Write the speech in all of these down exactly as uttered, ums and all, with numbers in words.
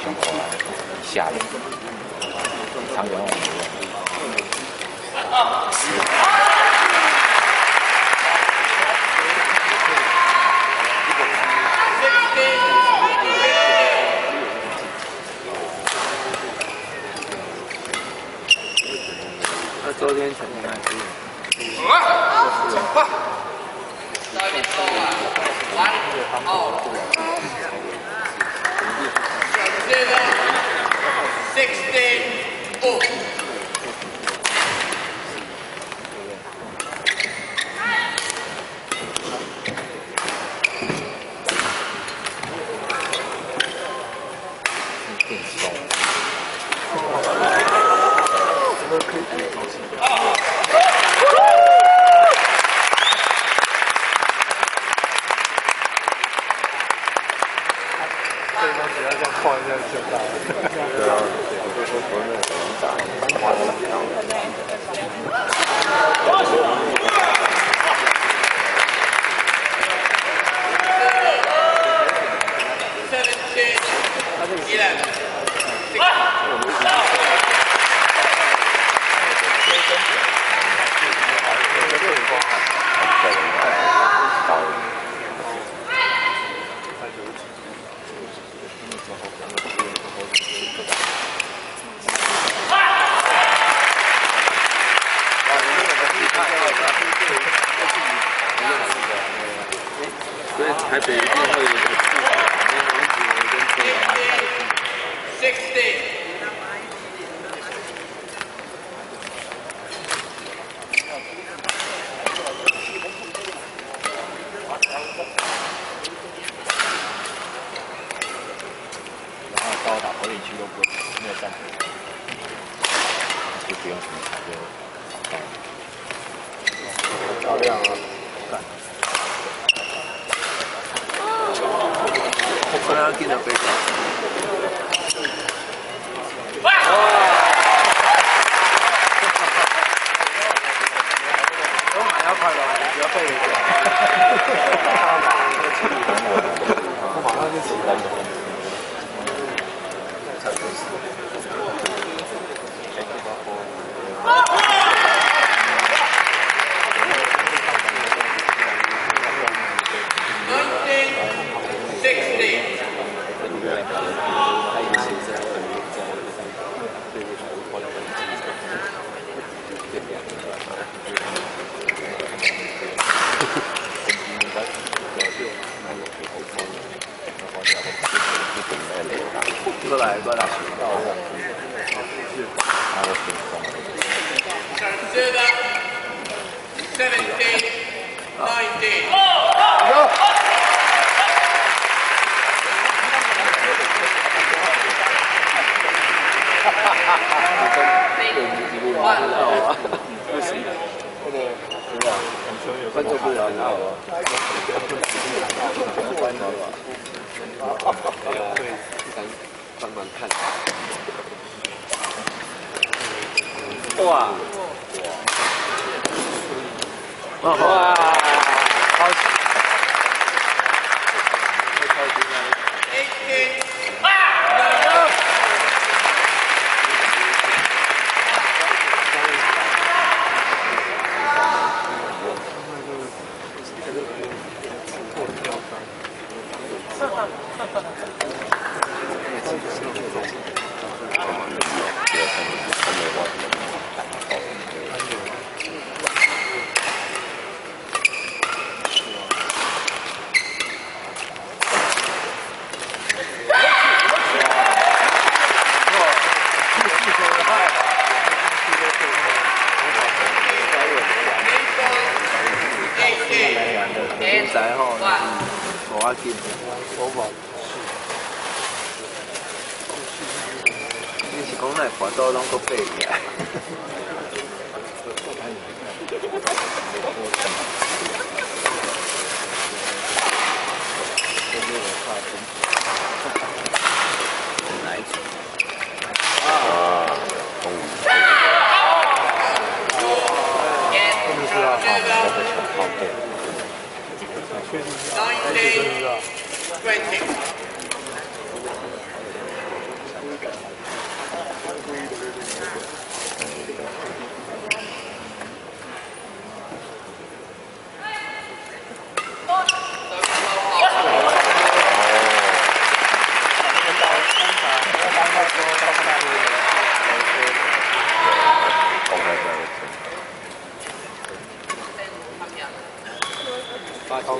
胸口啊以下的，常有那种。 那昨天陈天还是。 sixteen, oh.台北一定会有一个市场，跟 sixty。 然后到达火力区都不没有战斗，就不用什么踩就漂亮啊！干！我本来要进的背场。我马上快了，不要背了。我马上就起来了。过来，过来。 seventeen, nineteen. 不行，那个真的分做不了，你知道吗？关了吧？对，敢帮忙看。哇！哇！哇！好！太开心了。 eighteen. 现在吼，五啊斤，我冇。你是讲那盘刀拢搁背起来？哪一组？啊，中午。真的是啊，好，好背。 nineteen, twenty.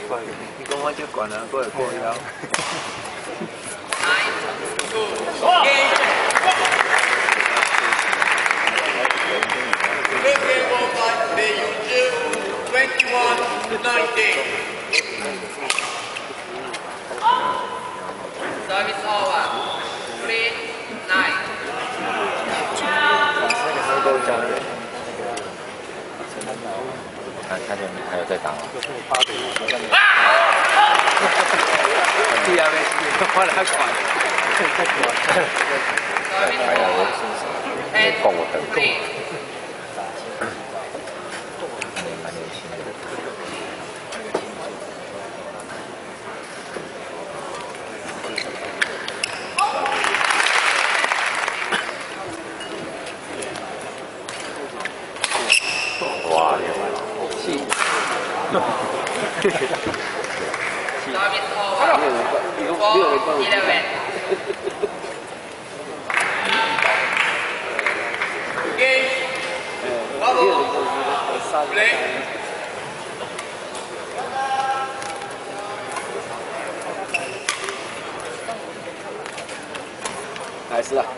快，你讲我这管啊，过来过腰。 Service over. Three nine. 看看见还有在打吗？ 对啊，没快来快。 哎呀，我真是够我等够。蛮年轻的。哇，厉害了！气。 Service over. Four eleven. Game. Bubble. Play. 还是啊。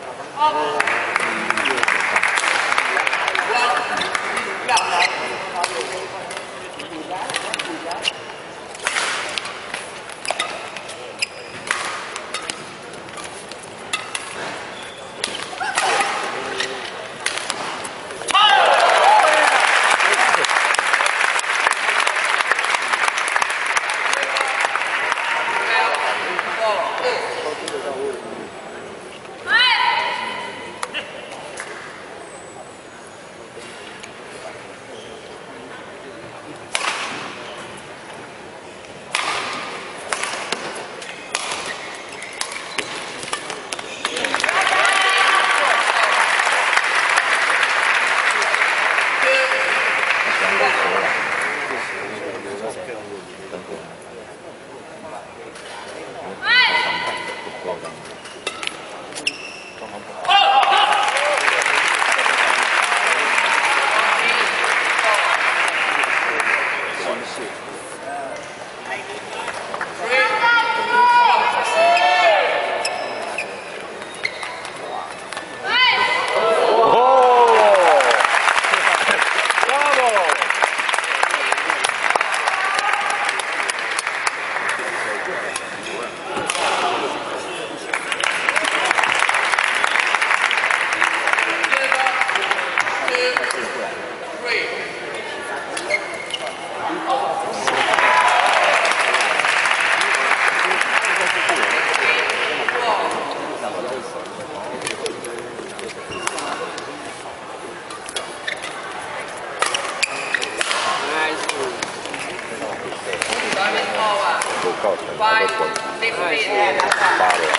造成他的滚发了。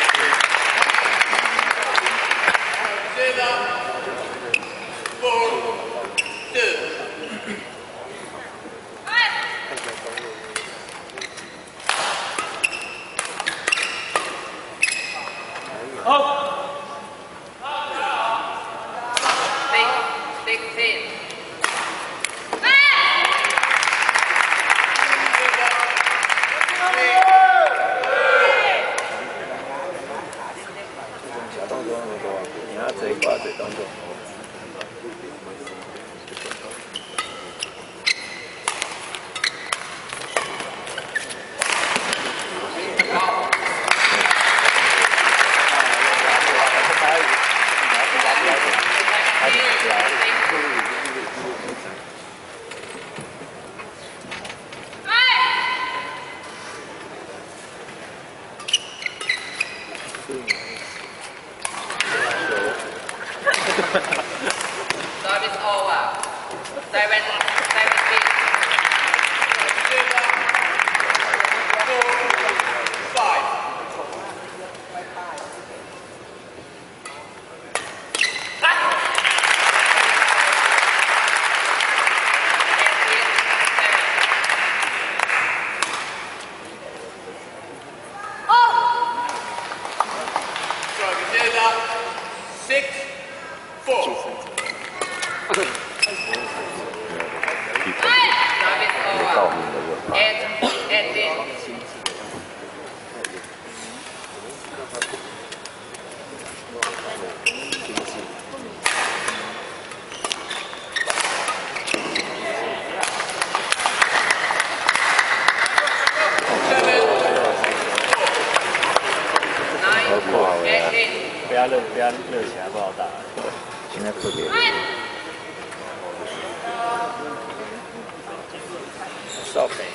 Service over. Seven, seventeen. Five. Six, four. Service over. Eight, 被他热被他热起来不好打。 现在特别。少赔。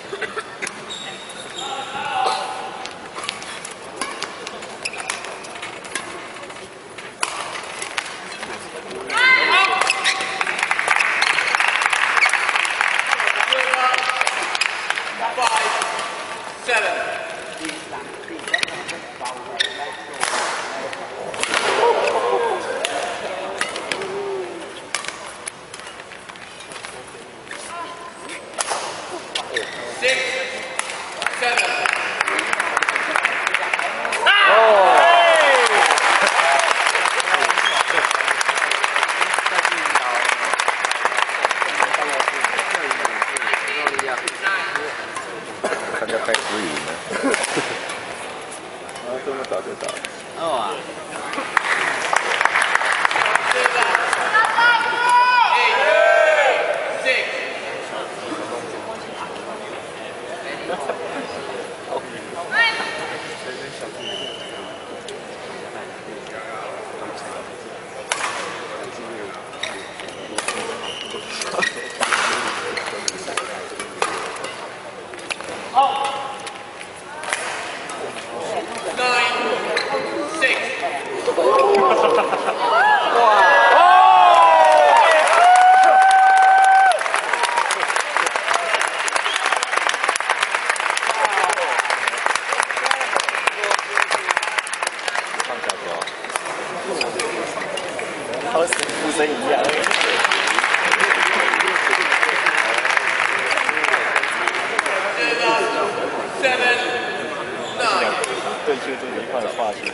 大家开始赢了。啊，这么早就打。哦啊。 和死附身一样。对就这一块的话题。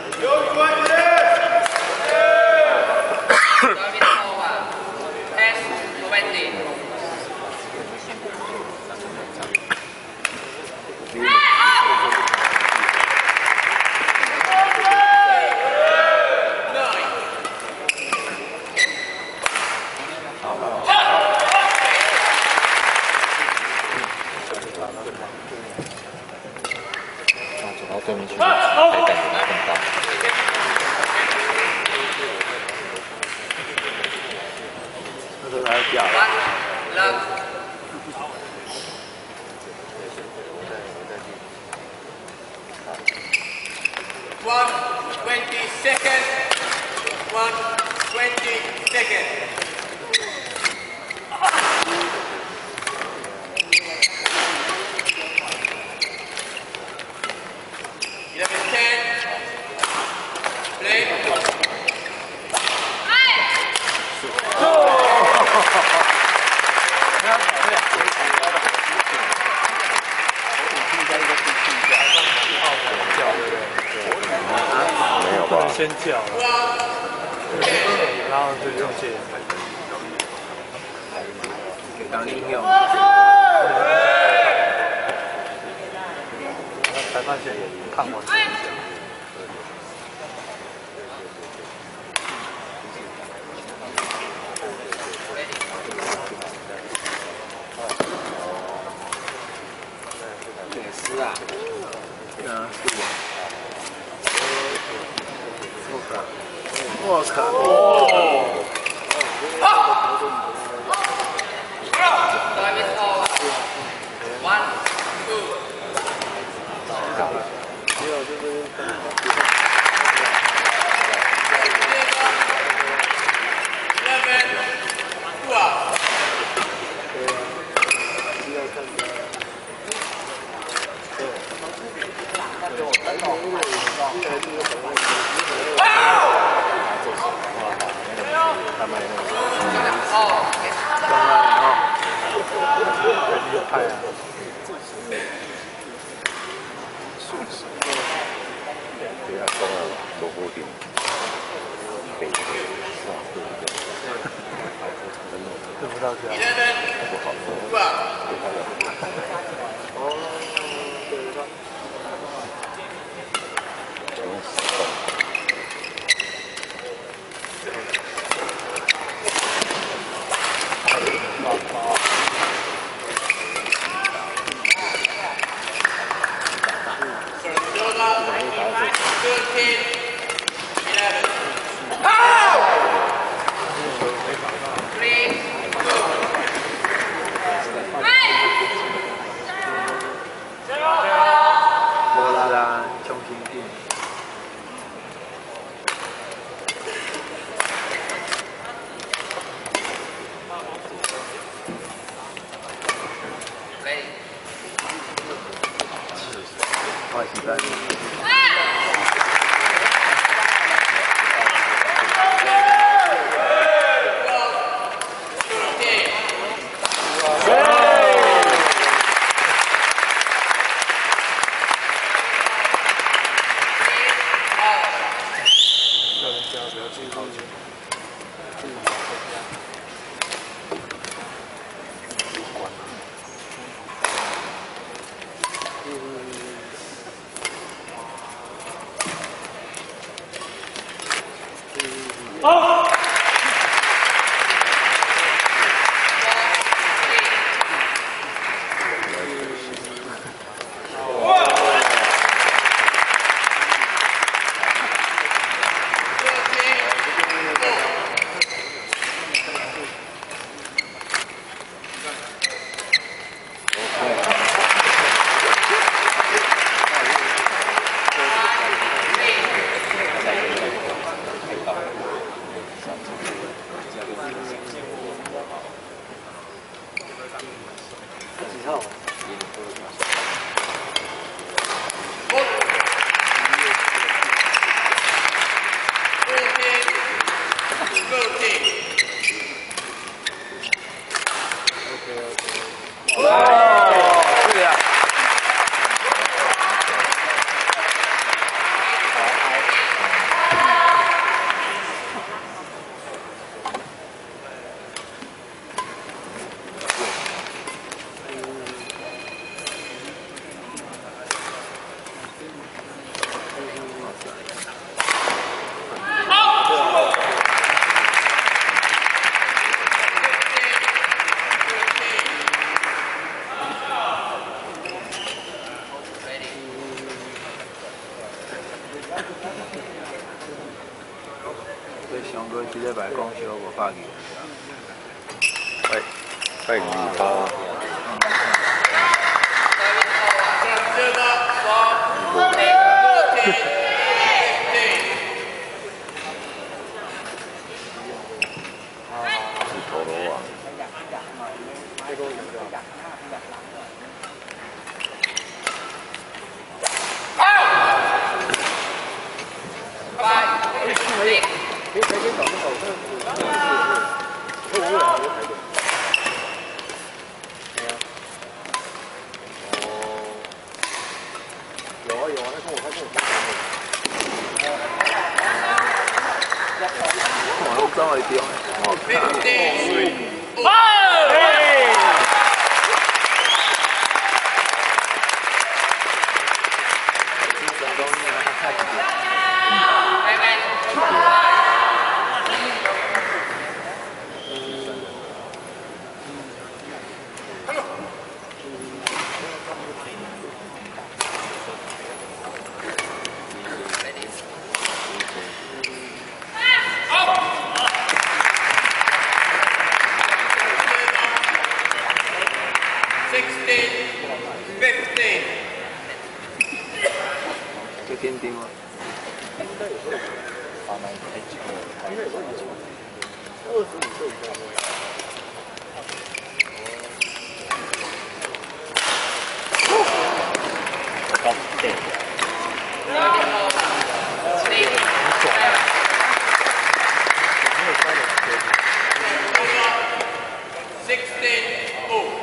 走到对面去，才感觉更大。那个还掉了。 One twenty seconds. One twenty seconds. Eleven ten. Play. 没有吧？ 先叫，然后就中介。 当应用。 裁判先看完再讲。 也是啊。对啊，是我。我靠！哦！ Time is over. One, two. 没有，就是。 Eleven, two up. 他们哦， 厉害啊！ 对啊，中了罗布丁，北北哇， 对不到家。 Eleven, two up. 哦，对吧？ thirteen. 不要不要去靠近。关。哦。 几号？ 上过即礼拜讲小五百二。 拜拜二包。是陀螺啊。 可以台阶找不找？这是是是，会不会啊？有台阶。没有。哦。有啊有啊，那跟我他跟我说。 我拢走会中诶，我靠！ 哎！ 就紧张啊！ 二十五岁以下。 我搞对。 Sixteen all.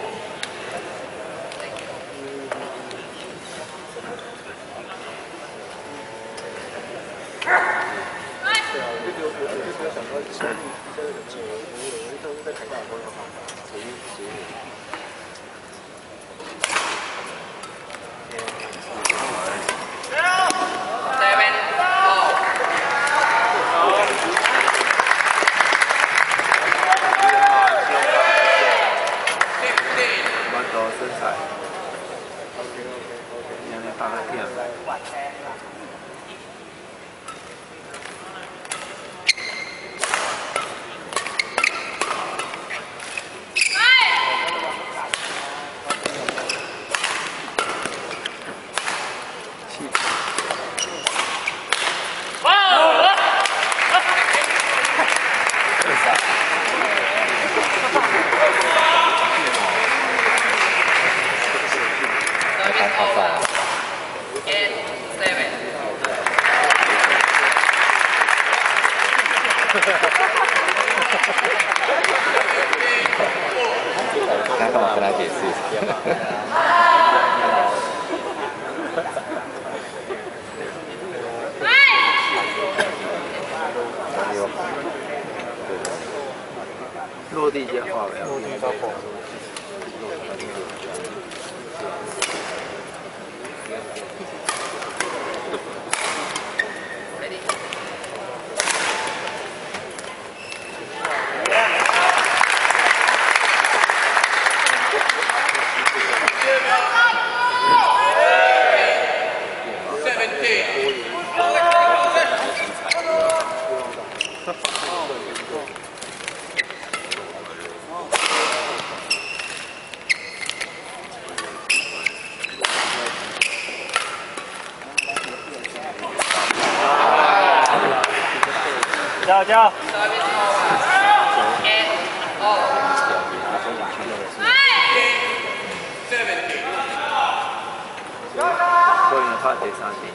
对啊，我就觉得我我就没有想到现在现在的机会，我我都是在台大的时候要考，所以所以。 蛮多身材。OK OK OK， 你安尼打个点。 那干嘛跟他解释？ 落地就好了。 落地到跑。加加。 所以他第三题。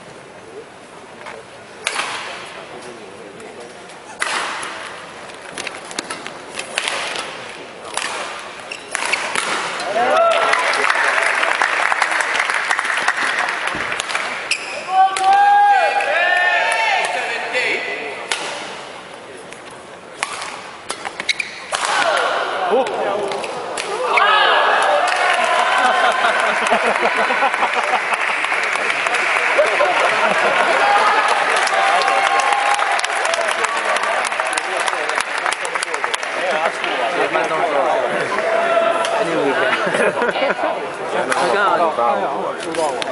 慢动作，你五天，他刚好刚好出到我。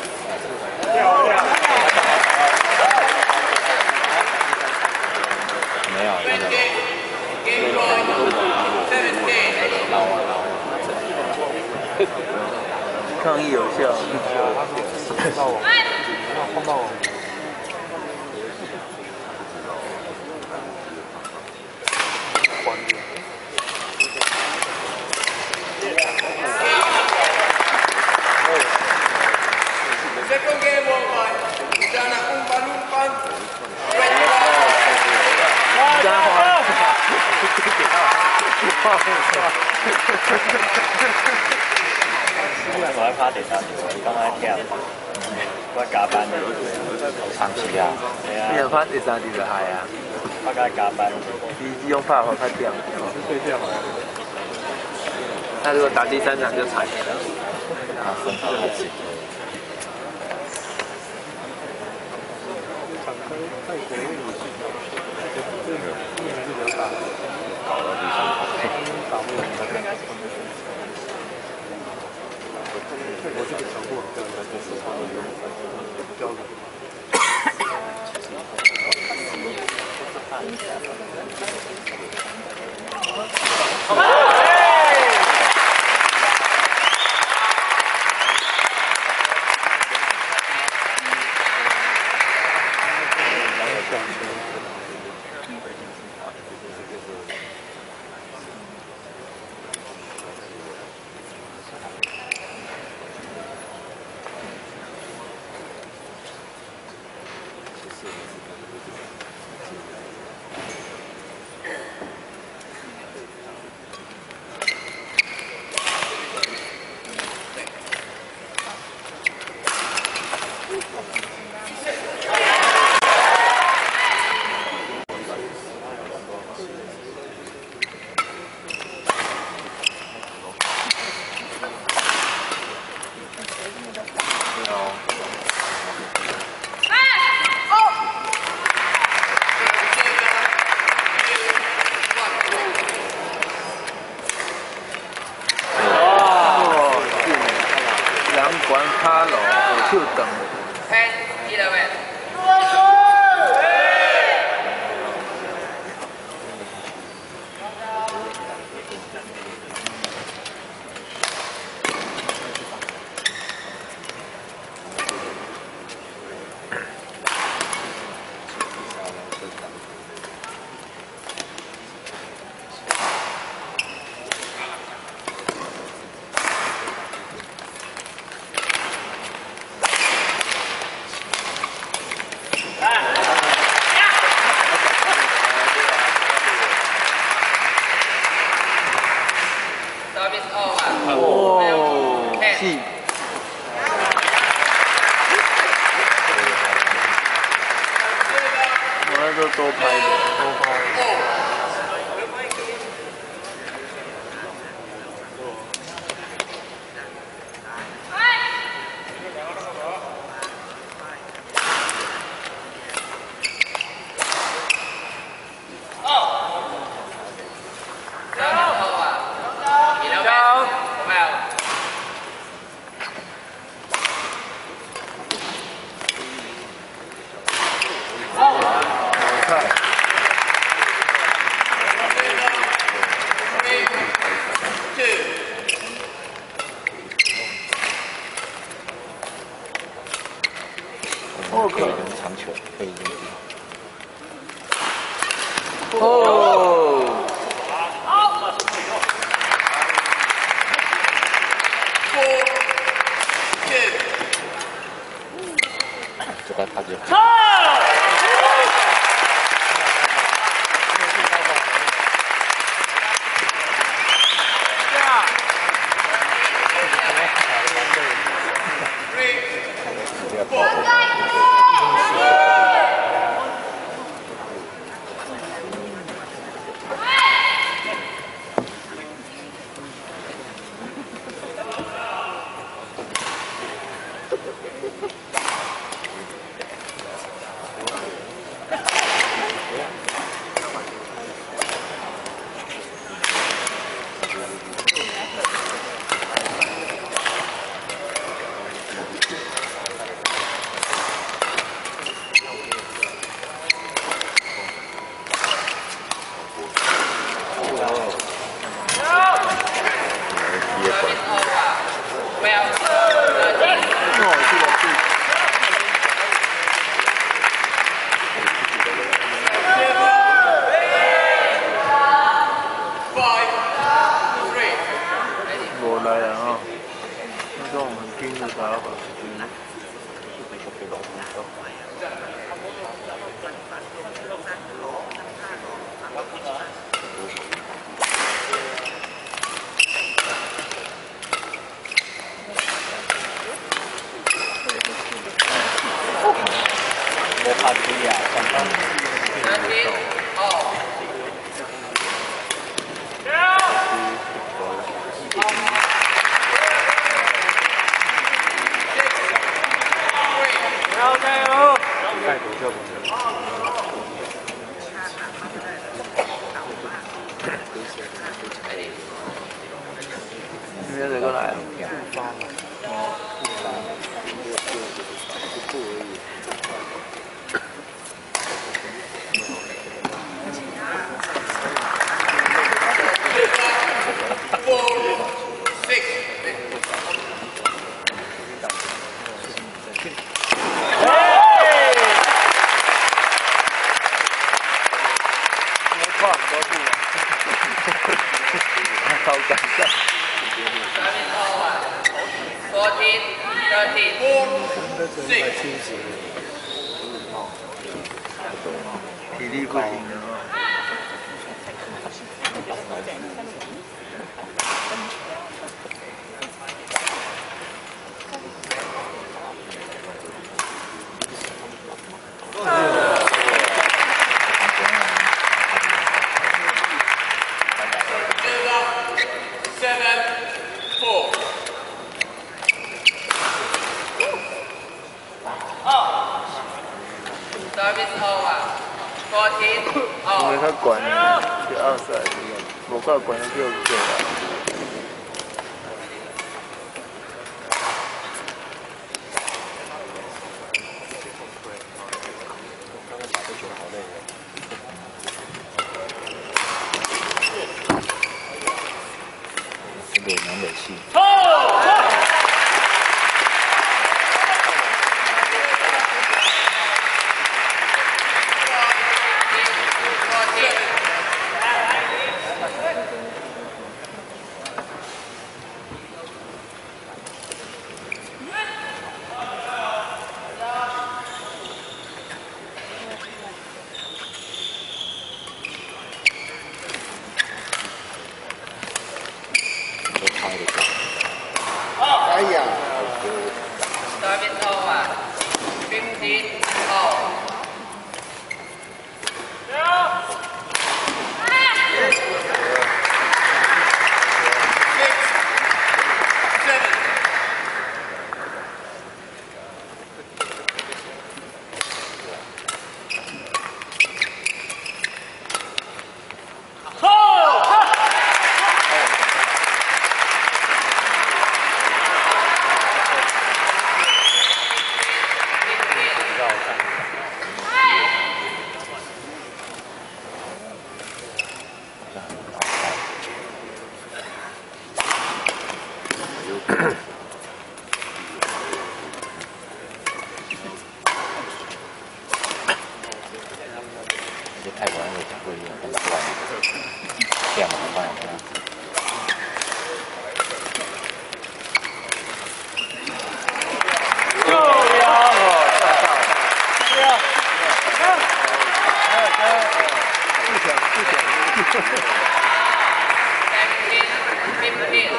没有，没有。 抗议有效。 碰到我，碰到我。还原。 Second game over. Sana umpan-umpan. 加花。 我喺趴地三條，剛喺聽，我加班嘅， 長期啊。 係啊。 你又拍第三題就係啊。 我加加班。 你用拍法拍掉。 睡觉。 那如果打第三場就慘了。 啊，分好太緊。 敞開泰國因為你是這個力還是比較大。 搞到第三場。 打不了。我這個強度很高，就是標準。 管卡咯，手长。 Ten, eleven. 多拍的，多拍。 超尴尬。 fourteen, thirteen. 体力不行了。 Service over. fourteen 因为他管是二赛，我靠管了六岁了。 这个南北系。 哎呀！ Service over. fifteen all. 泰国人有讲过一种很乱的，这样很乱的。 又呀！对呀，不想不想。 fifteen.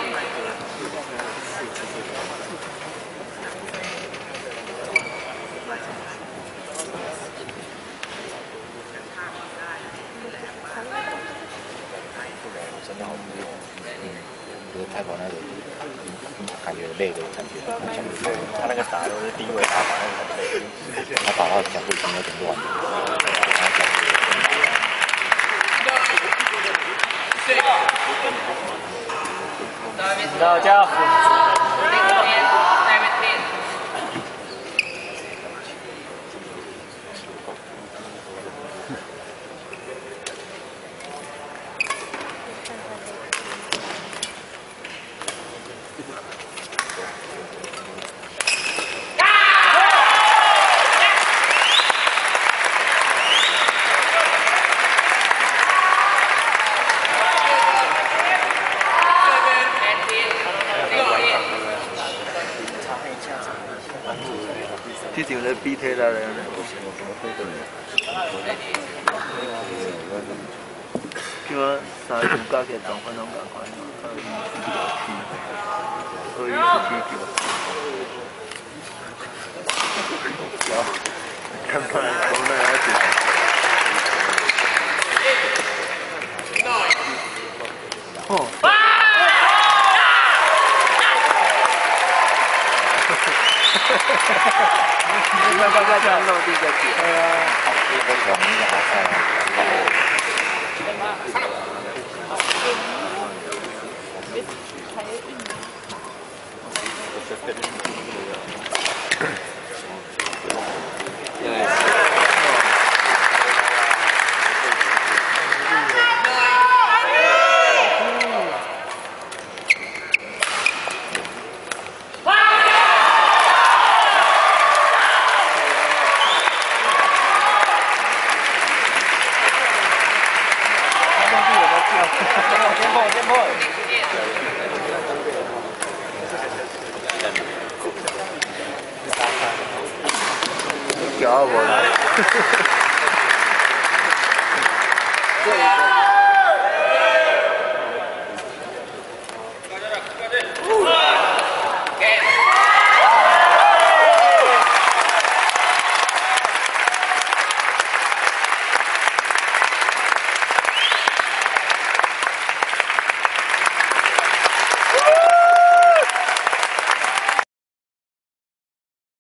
真的好无聊。嗯，就是泰国那种感觉累的感觉，像他那个打的是低位打法，那个很累。他打到脚步已经有点乱了，然后脚步有点打乱。 大家seventeen. 呢條你 B T 啦你。叫我三十加嘅狀況都咁快，可以自己叫。有，看看講咩一條。哦。 你快快快快落地就跌。係啊， 呢個場面就好看啊！ 先锋先锋。 屌我！